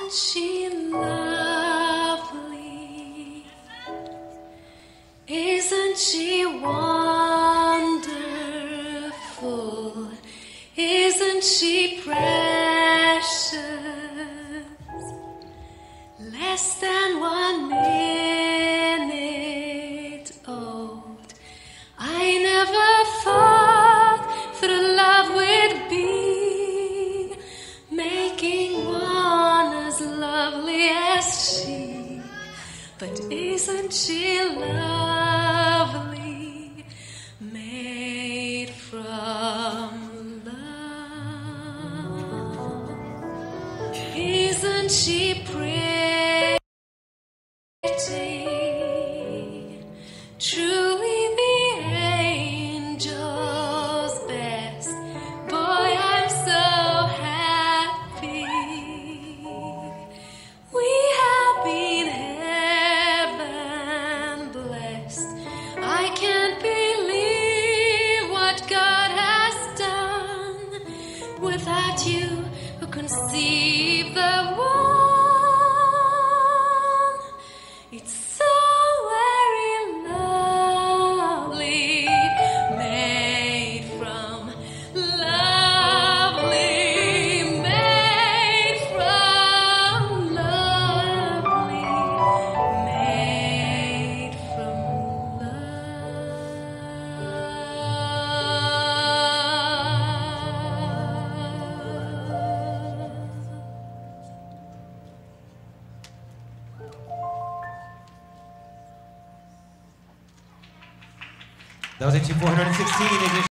Isn't she lovely? Isn't she wonderful? Isn't she precious? Less than 1 minute old. I never thought that love would be making one as lovely as she. But isn't she lovely, made from love? Isn't she pretty, truly the angel's best? Boy, I'm so happy. We have been heaven blessed. I can't believe what God has done. Without you, who conceived the one? It's so very lovely, made from lovely, made from lovely, made from That was HT 416 edition.